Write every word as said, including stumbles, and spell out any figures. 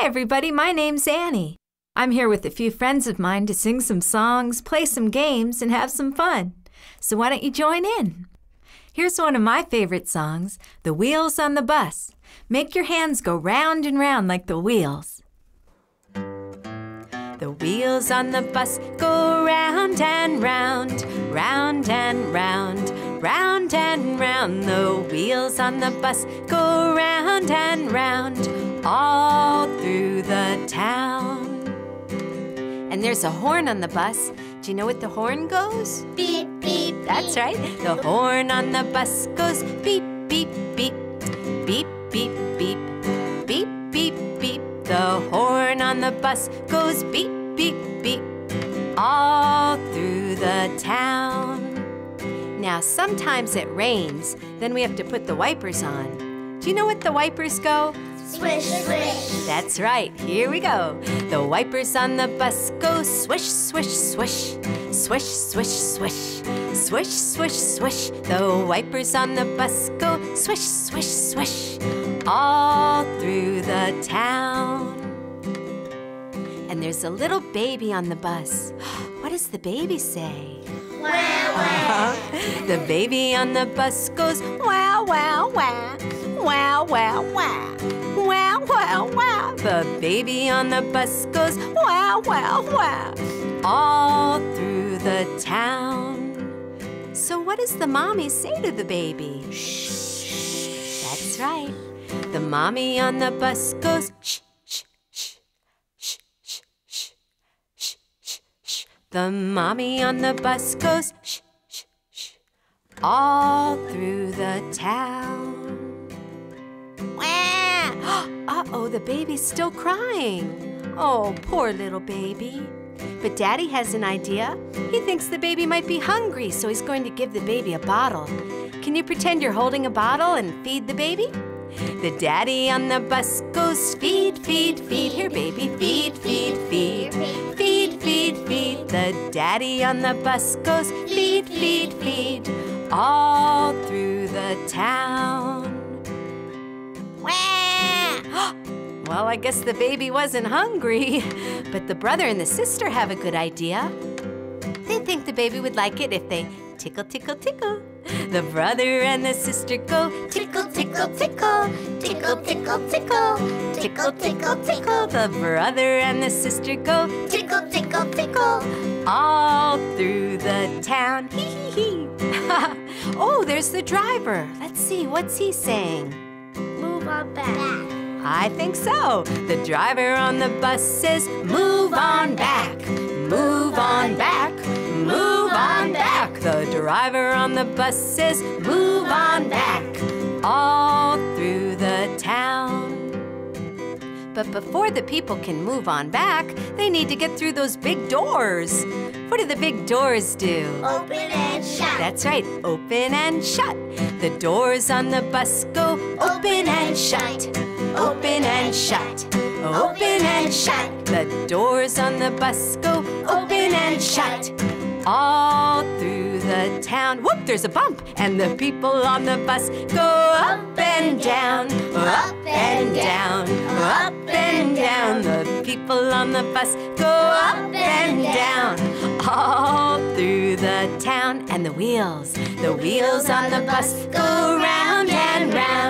Hi everybody, my name's Annie. I'm here with a few friends of mine to sing some songs, play some games, and have some fun. So why don't you join in? Here's one of my favorite songs, The Wheels on the Bus. Make your hands go round and round like the wheels. The wheels on the bus go round and round, round and round, round and round. The wheels on the bus go round and round, all through the town. And there's a horn on the bus. Do you know what the horn goes? Beep, beep, beep. That's right. The horn on the bus goes beep, beep, beep, beep, beep, beep, beep, beep, beep. The horn on the bus goes beep, beep, beep, all through the town. Now, sometimes it rains, then we have to put the wipers on. Do you know what the wipers go? Swish, swish. That's right, here we go. The wipers on the bus go swish, swish, swish, swish, swish, swish, swish, swish, swish. The wipers on the bus go swish, swish, swish, all through the town. And there's a little baby on the bus. What does the baby say? Wow, wow. The baby on the bus goes wow, wow, wow, wow, wow, wow, wow, wow, wow. The baby on the bus goes wow, wow, wow, all through the town. So what does the mommy say to the baby? Shh. That's right. The mommy on the bus goes shh, shh, shh, shh, shh, shh, shh, shh, shh. The mommy on the bus goes shh, shh, shh, all through the town. Uh-oh, the baby's still crying. Oh, poor little baby. But Daddy has an idea. He thinks the baby might be hungry, so he's going to give the baby a bottle. Can you pretend you're holding a bottle and feed the baby? The daddy on the bus goes feed, feed, feed. Here, baby, feed, feed, feed. Feed, feed, feed. The daddy on the bus goes feed, feed, feed, all through the town. Well, I guess the baby wasn't hungry, but the brother and the sister have a good idea. They think the baby would like it if they tickle, tickle, tickle. The brother and the sister go tickle, tickle, tickle, tickle, tickle, tickle, tickle, tickle, tickle. The brother and the sister go Tickle, tickle, tickle. all through the town. Hee hee hee. Oh, there's the driver. Let's see, what's he saying? Move on back. I think so. The driver on the bus says, move on back, move on back, move on back. The driver on the bus says, move on back, all through the town. But before the people can move on back, they need to get through those big doors. What do the big doors do? Open and shut. That's right, open and shut. The doors on the bus go open and shut. Open and shut, open and shut. The doors on the bus go open and shut, all through the town. Whoop, there's a bump, and the people on the bus go up and down, up and down, up and down. The people on the bus go up and down, all through the town. And the wheels, the wheels on the bus go round and round.